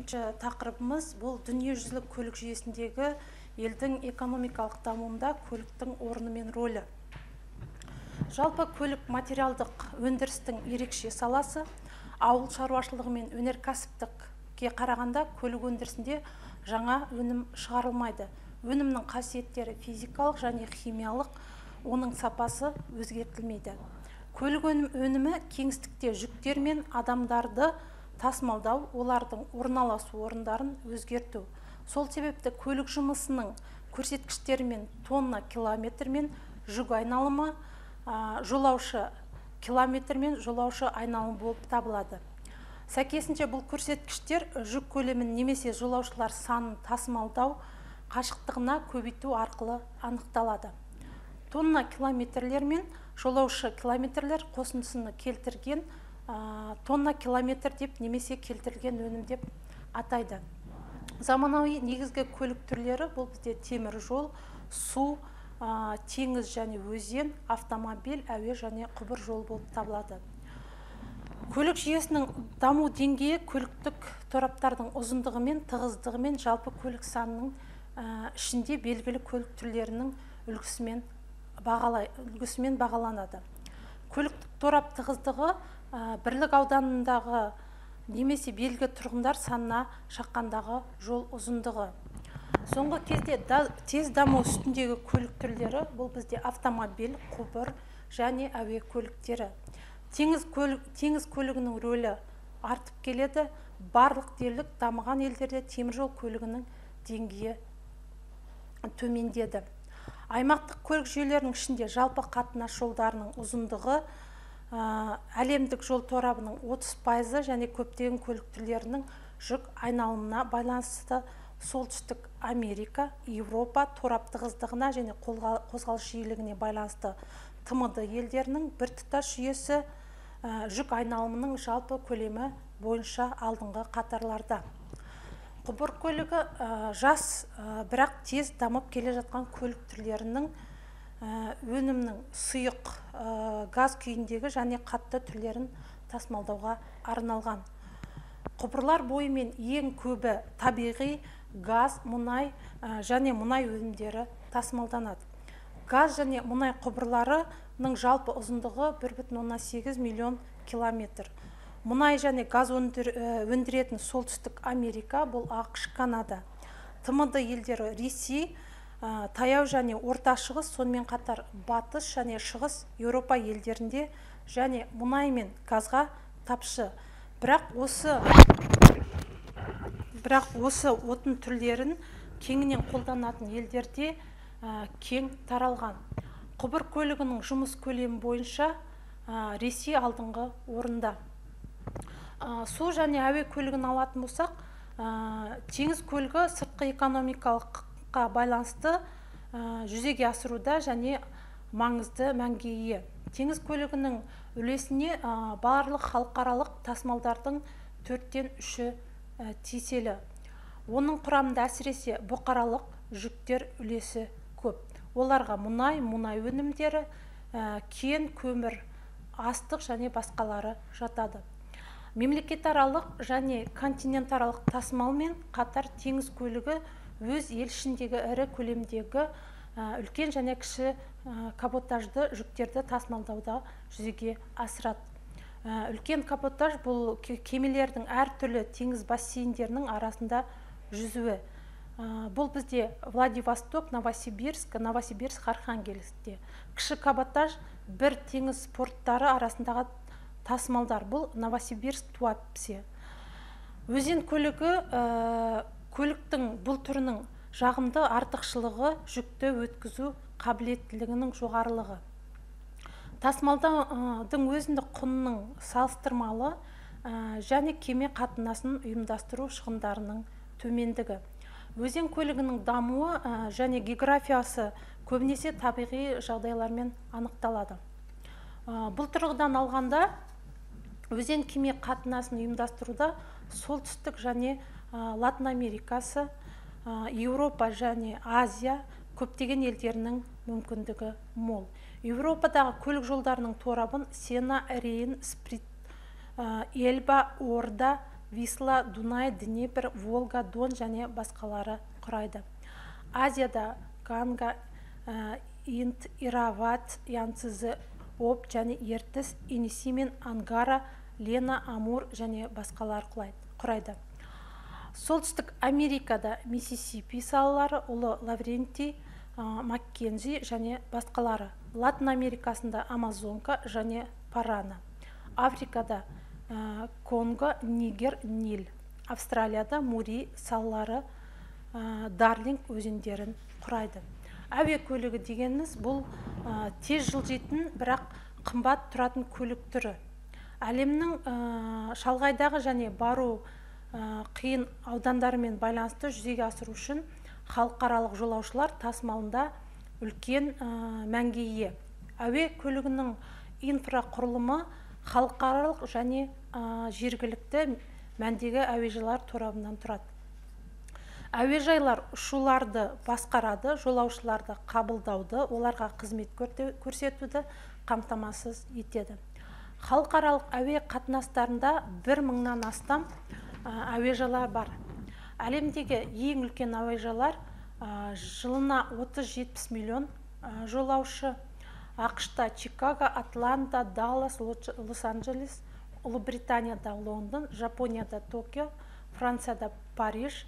Екінші тақырыбымыз бұл дүниежүзілік көлік жүйесіндегі елдің экономикалық дамуында көліктің орны мен рөлі. Жалпы көлік материалдық өндірістің ерекше саласы, ауыл шаруашылығы мен өнеркәсіптікке қарағанда көлік өндірісінде жаңа өнім шығарылмайды. Өнімнің қасиеттері физикалық және химиялық, оның сапасы өзгертілмейді. Көлік өнімі кеңістікте жүктер мен адамдарды тасымалдау, олардың орналасу орындарын өзгерту. Сол себепті көлік жұмысының көрсеткіштері мен тонна километр мен жүк айналымы, жолаушы километр мен жолаушы айналымы болып табылады. Сәйкесінше бұл көрсеткіштер жүк көлемін немесе жолаушылар санын тасымалдау қашықтығына көбейту арқылы анықталады. Тонна километрлер мен жолаушы километрлер қосындысыны келтірген тонна километр деп немесе келтірген өнім деп атайды. Заманауи негізгі көлік түрлері бұл бізде темір жол, су, теңіз және өзен, автомобиль, әуе және құбыр жол болып табылады. Көлік жүйесінің даму деңгейі көліктік тораптардың ұзындығы мен тығыздығы мен жалпы көлік санының ішінде белгілі көлік түрлерінің үлгісімен бағаланады. Көліктік торап тығыздығы бірлік ауданындағы немесе белгі тұрғындар санына шаққандағы жол ұзындығы. Соңғы кезде тез даму үстіндегі көлік түрлері бұл бізде автомобиль, құбыр және әуе көліктері. Теңіз көлігінің рөлі артып келеді. Барлық дерлік дамыған елдерде теміржол көлігінің деңгейі төмендеді. Аймақтық көлік жүйелерінің ішінде жалпы қатынас жолдарының ұзындығы әлемдік жол торабының 30% және көптеген көлік түрлерінің жүк айналымына байланысты Солтүстік Америка, Еуропа торап тығыздығына және қозғалыс жиілігіне байланысты ТМД елдерінің біртұтас жүйесі жүк айналымының жалпы көлемі бойынша алдыңғы қатарларда. Құбыр көлігі жас, бірақ тез дамып келе жатқан көлік түрлерінің өнімнің сұйық газ күйіндегі және қатты түрлерін тасымалдауға арналған. Құбырлар бойымен ең көбі табиғи газ, мұнай және мұнай өнімдері тасымалданады. Газ және мұнай құбырларының жалпы ұзындығы 1,8 миллион километр. Мұнай және газ өндіретін Солтүстік Америка, бұл ақш, Канада. ТМД елдері Ресей, таяу және орта шығыс, сонымен қатар батыс және шығыс Еуропа елдерінде және мұнай мен газға тапшы. Бірақ осы отын түрлерін кеңінен қолданатын елдерде кең таралған. Құбыр көлігінің жұмыс көлемі бойынша Ресей алдыңғы орында. Су және әуе көлігін алатын болсақ, теңіз көлігі сыртқы экономикалыққа байланысты жүзеге асыруда және маңызды мәнге ие. Теңіз көлігінің үлесіне барлық халықаралық тасымалдардың 4-тен 3-і тиесілі. Оның құрамында әсіресе бұқаралық жүктер үлесі көп. Оларға мұнай өнімдері, кен, көмір, астық және басқалары жатады. Мемлекетаралық және континентаралық тасымалмен қатар теңіз көлігі өз ел ішіндегі ірі көлемдегі үлкен және кіші каботажды жүктерді тасымалдауда жүзеге асырады. Үлкен каботаж бұл кемелердің әртүрлі теңіз бассейндерінің арасында жүзуі. Бұл бізде Владивосток, Новосибирск, Архангельскте. Кіші каботаж бір теңіз порттары арасындағы тасымалдар, бұл Новосибирск, Туапсе. Өзен көлігі көліктің бұл түрінің жағымды артықшылығы жүкті өткізу қабілеттілігінің жоғарылығы. Тасымалдың өзіндік құнының салыстырмалы және кеме қатынасын ұйымдастыру шығындарының төмендігі. Өзен көлігінің дамуы және географиясы көбінесе табиғи жағдайлармен анықталады. Бұл тұрғыдан алғанда өзен кеме қатынасын ұйымдастыруда солтүстік және Латын Америкасы, Еуропа және Азия көптеген елдерінің мүмкіндігі мол. Еуропадағы көлік жолдарының торабын Сена, Рейн, Сприт, Эльба, Орда, Висла, Дунай, Днепр, Волга, Дон және басқалары құрайды. Азияда Ганга, Инд, Ирават, Янцзы, Об және Ертіс, Енисей мен Ангара, Лена, Амур және басқалар құрайды. Солтүстік Америкада Миссисипи салалары, Ұлы Лаврентий, Маккензи және басқалары. Латын Америкасында Амазонка және Парана. Африкада Конго, Нигер, Нил. Австралияда Мури салалары, Дарлинг өзендерін құрайды. Әуе көлігі дегеніміз бұл тез жылжитын, бірақ қымбат тұратын көлік түрі. Әлемнің шалғайдағы және бару қиын аудандарымен байланысты жүзеге асыру үшін халықаралық жолаушылар тасымалында үлкен мәнге ие. Әуе көлігінің инфрақұрылымы халықаралық және жергілікті мәндегі әуежайлар торабынан тұрады. Әуежайлар ұшуларды басқарады, жолаушыларды қабылдауды, оларға қызмет көрсетуді қамтамасыз етеді. Халықаралық әуе қатынастарында 1000-нан астам әуежайлар бар. Әлемдегі ең үлкен әуежайлар жылына 30-70 миллион жолаушы. ақш-та Чикаго, Атланта, Даллас, Лос-Анджелес, Ұлыбританияда Лондон, Жапонияда Токио, Францияда Париж.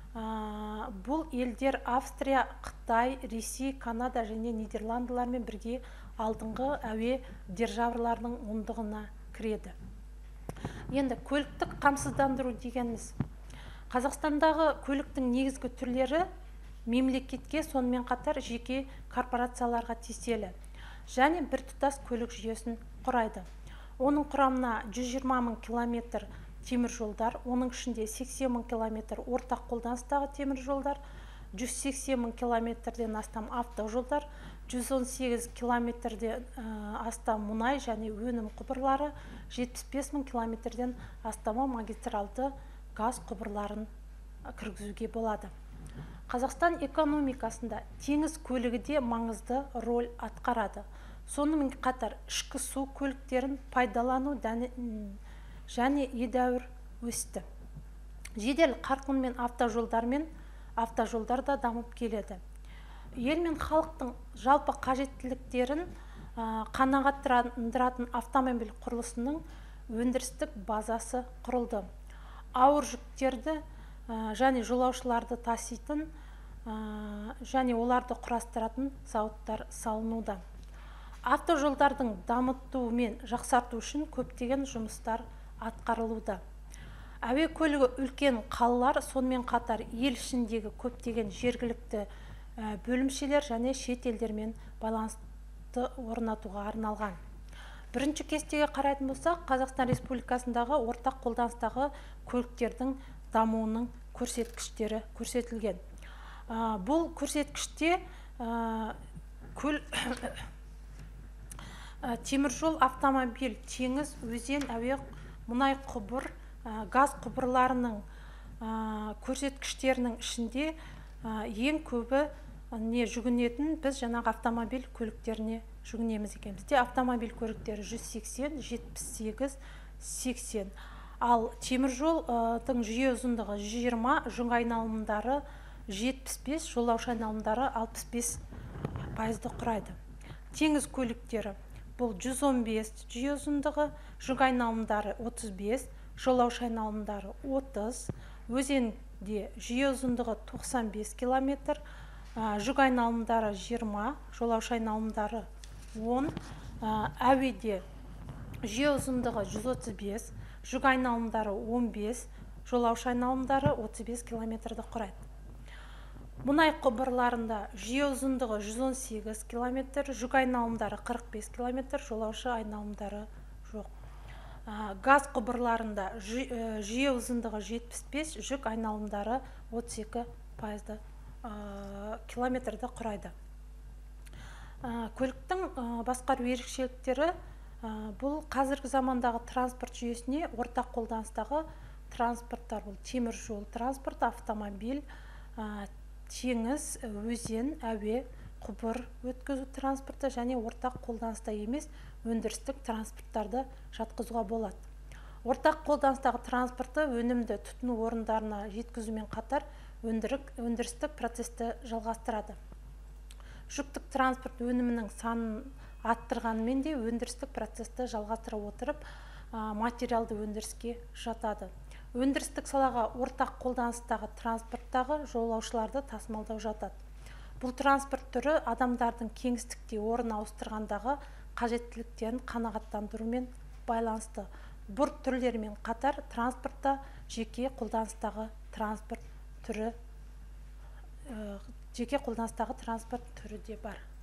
Бұл елдер Австрия, Қытай, Ресей, Канада және Нидерландылармен бірге алдыңғы әуе державаларының ондығына кіреді. Енді көліктік қамсыздандыру дегеніміз. Қазақстандағы көліктің негізгі түрлері мемлекетке, сонымен қатар жеке корпорацияларға тиесілі және біртұтас көлік жүйесін құрайды. Оның құрамына 120 000 километр темір жолдар, оның ішінде 80 000 километр ортақ қолданыстағы темір жолдар, 180 000 километрден астам автожолдар, 118 километрден астам мұнай және өнім құбырлары, 75 000 километрден астамы магистралды газ құбырларын кіргізуге болады. Қазақстан экономикасында теңіз көлігі де маңызды роль атқарады. Сонымен қатар ішкі су көліктерін пайдалану және едәуір өсті. Жедел қарқынмен автожолдар да дамып келеді. Ел мен халықтың жалпы қажеттіліктерін қанағаттандыратын автомобиль құрылысының өндірістік базасы құрылды. Ауыр жүктерді және жолаушыларды таситын және оларды құрастыратын зауыттар салынуда. Автожолдардың дамыту мен жақсарту үшін көптеген жұмыстар атқарылуда. Әуе көлігі үлкен қалалар, сонымен қатар ел ішіндегі көптеген жергілікті бөлімшелер және шет елдермен байланысты орнатуға арналған. Бірінші кестеге қарайтын болсақ, Қазақстан Республикасындағы ортақ қолданыстағы көліктердің дамуының көрсеткіштері көрсетілген. Бұл көрсеткіште теміржол, автомобиль, теңіз, өзен, әуе, мұнай құбыр, газ құбырларының көрсеткіштерінің ішінде ең көбі жүгінетін біз жаңағы автомобиль көліктеріне жүгінеміз екен. Бізде автомобиль көліктері 180, 78, 80. Ал теміржолдың жүйе ұзындығы 120, жүк айналымдары 75, жолаушы айналымдары 65% құрайды. Теңіз көліктері бұл 115 жүйе ұзындығы, жүк айналымдары 35, жолаушы айналымдары 30, өзенде жүйе ұзындығы 95 км, жүк айналымдары 20, жолаушы айналымдары 10, әуеде жүйе ұзындығы 135, жүк айналымдары 15, жолаушы айналымдары 35 км-ді құрайды. Мұнай құбырларында жүйе ұзындығы 118 км, жүк айналымдары 45 км, жолаушы айналымдары жоқ. Газ құбырларында жүйе ұзындығы 75, жүк айналымдары 32% километрді құрайды. Көліктің басқару ерекшеліктері бұл қазіргі замандағы транспорт жүйесіне ортақ қолданыстағы транспорттар, бұл темір жол транспорт, автомобиль, теңіз, өзен, әуе, құбыр өткізу транспорты және ортақ қолданыста емес өндірістік транспорттарды жатқызуға болады. Ортақ қолданыстағы транспортты өнімді тұтыну орындарына жеткізумен қатар өндірістік процесті жалғастырады. Жүктік транспорт өнімінің санын арттырғанымен де өндірістік процесті жалғастыра отырып, материалды өндіріске жатады. Өндірістік салаға ортақ қолданыстағы транспорттағы жолаушыларды тасымалдау жатады. Бұл транспорт түрі адамдардың кеңістікте орын ауыстырғандағы қажеттіліктерін қанағаттандырумен байланысты. Бұл түрлерімен қатар транспортта жеке қолданыстағы транспорт түрі де бар.